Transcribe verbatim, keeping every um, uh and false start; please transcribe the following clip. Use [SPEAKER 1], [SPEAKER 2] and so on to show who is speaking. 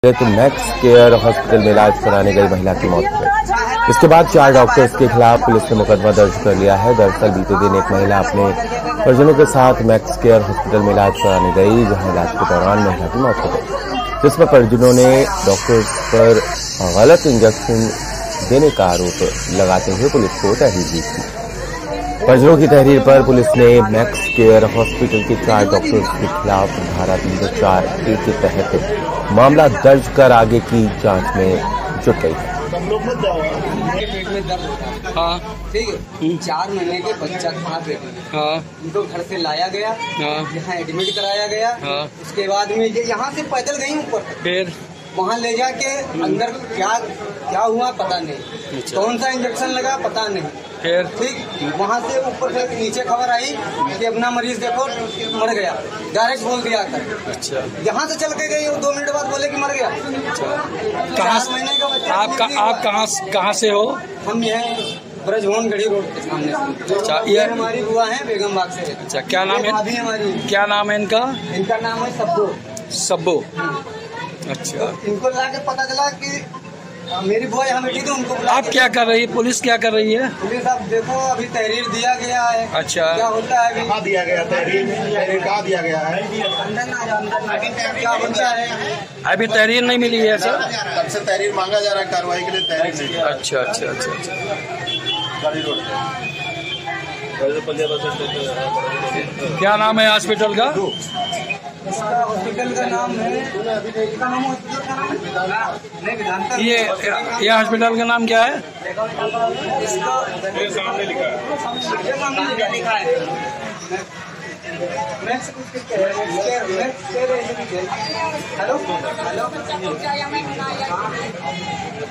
[SPEAKER 1] तो max care hospital में इलाज कराने गई महिला की मौत हो गई। इसके बाद चार डॉक्टर्स के खिलाफ पुलिस ने मुकदमा दर्ज कर लिया है। दरअसल बीते दिन एक महिला अपने परिजनों के साथ मैक्स केयर हॉस्पिटल में इलाज कराने गई, जहां इलाज के दौरान महिला की मौत हो गई, जिसमें परिजनों ने डॉक्टर्स पर गलत इंजेक्शन देने का आरोप लगाते हुए पुलिस को तहरीर दी थी। परिजनों की तहरीर पर पुलिस ने मैक्स केयर हॉस्पिटल के चार डॉक्टर्स के खिलाफ धारा तीन सौ चार ए के तहत मामला दर्ज कर आगे की जांच में जुट गई है।
[SPEAKER 2] पेट में दर्द होता है, हाँ ठीक है। चार महीने के बच्चा था पेट में, हाँ उनको घर से लाया गया, हाँ यहाँ एडमिट कराया गया, हाँ उसके बाद में ये यहाँ से पैदल गई ऊपर, फिर वहाँ ले जाके अंदर क्या क्या हुआ पता नहीं, कौन सा इंजेक्शन लगा पता नहीं, फिर ठीक वहाँ से ऊपर से नीचे खबर आई कि अपना मरीज देखो मर गया, डायरेक्ट बोल दिया कर। अच्छा, यहाँ से चल के गई, दो मिनट बाद बोले कि मर गया। अच्छा, कहाँ महीने का बच्चा। आप आप कहाँ कहाँ से हो? हम यहाँ ब्रजभवन गढ़ी रोड के सामने से। अच्छा, ये हमारी बुआ है बेगम बाग से। अच्छा, क्या नाम है? भाभी हमारी। क्या नाम है इनका? इनका नाम है सब्बो। सब्बो, अच्छा। इनको लाके पता चला कि मेरी बुआ यहाँ बैठी थी, उनको आप क्या कर रही है? पुलिस क्या कर रही है? पुलिस अब देखो अभी तहरीर दिया गया है। अच्छा, क्या होता है अभी? कहाँ दिया गया तहरीर? तहरीर कहाँ दिया गया है? अंदर ना अंदर क्या होता है? अभी तहरीर नहीं मिली है सर। कब से तहरीर मांगा जा रहा है, कार्रवाई के लिए तहरीर नहीं। अच्छा अच्छा अच्छा अच्छा। क्या नाम है हॉस्पिटल का? इसका हॉस्पिटल का नाम है, ये ये हॉस्पिटल का नाम क्या है? इसका सामने लिखा है। Hello hello